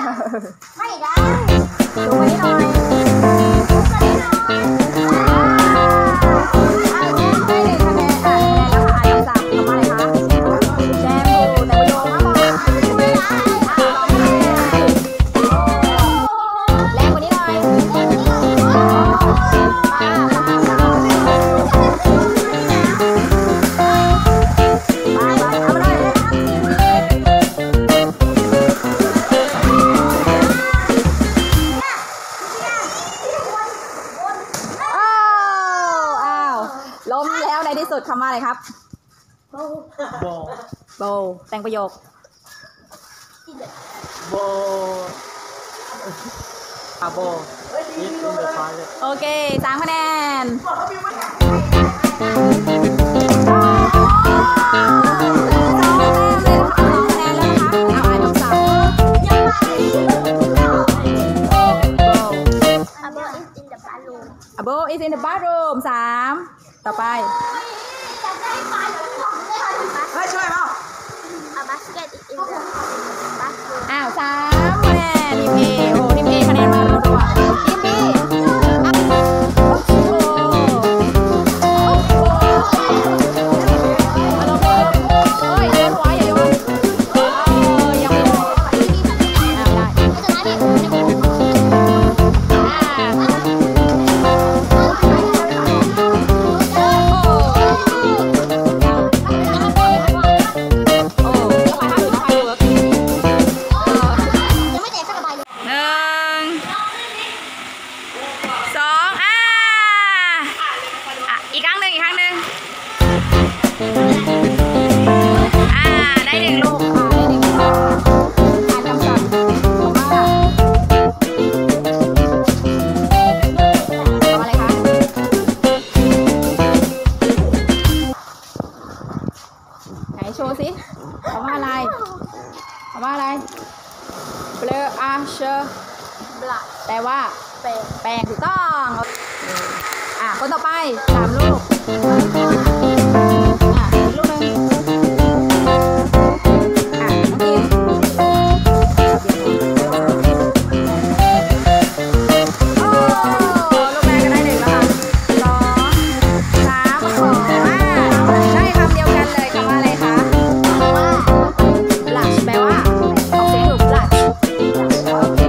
ไม่ได้ดูไว้หน่อยล้มแล้วในที่สุดคำว่าอะไรครับโบแต่งประโยคโบโอเค3 คะแนนAbo is in the bathroom 3ต่อไปช่วยเปล่า A basket is in the bathroom 3 คะแนนทีม A โอ้ทีม A คะแนนมารัวๆทีม Bอีกครั้งหนึ่งได้1 ลูกได้1 ลูกอ่านคำสั่งว่าอะไรคะไหนโชว์สิคำว่าอะไรเบลออาเชอร์แปลว่าแปลงถูกต้องคนต่อไป3 ลูกอีกลูกนึงน้องกินลูกแรกก็ได้1แล้วค่ะ2 3ได้คำเดียวกันเลยคำว่าอะไรคะblush แปลว่าออกเสียงถูก blush โอเค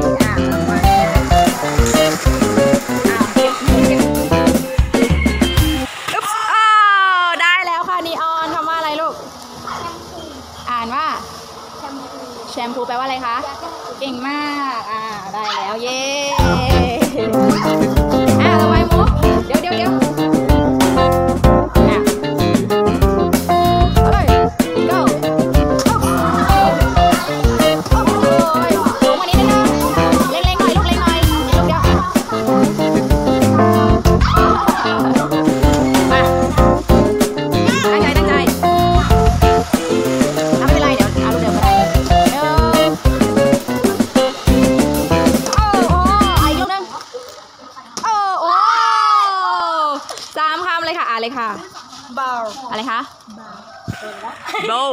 แชมพูแปลว่าอะไรคะเก่งมากได้แล้วเย้ต่อไปมุกเดี๋ยวgo ลงมานิดนึงเล็งหน่อยลูกเดียวตั้งใจไม่เป็นไรเดี๋ยวเอาลูกเดียวก็ได้3 คำเลยค่ะเลยค่ะ bowl อะไรคะ bowl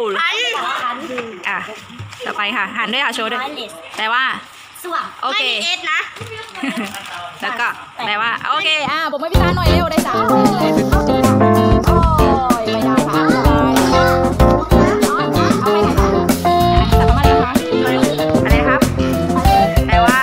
ต่อไปค่ะหันด้วยค่ะโชว์ด้วยแปลว่าส่วมโอเคไม่มีเอสนะแล้วก็แปลว่าโอเคผมไม่พิจารณาหน่อยเร็วได้3 คะแนนเลยโอ้ยไม่ได้ค่ะเอาไปค่ะแต่ประมาณนี้ค่ะอะไรครับแปลว่า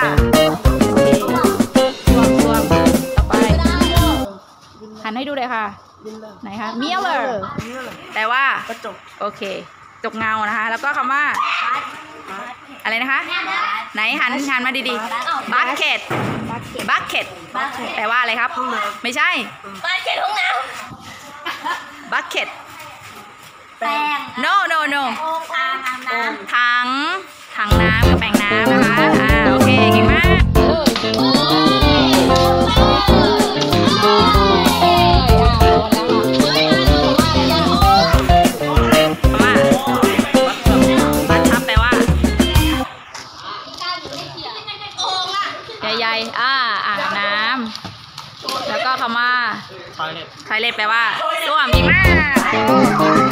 ส่วมต่อไปหันให้ดูเลยค่ะไหนคะ mirror แปลว่ากระจกโอเคจกเงานะคะแล้วก็คำว่าอะไรนะคะไหนหันมาดีๆ bucket แปลว่าอะไรครับไม่ใช่ bucket ห้องน้ bucket แปรง no ถังน้ำกับแปรงน้ำนะคะโอเคเก่งมากใหญ่อาบน้ำแล้วก็คำว่าไทยเล็บแปลว่าส้วมดีมาก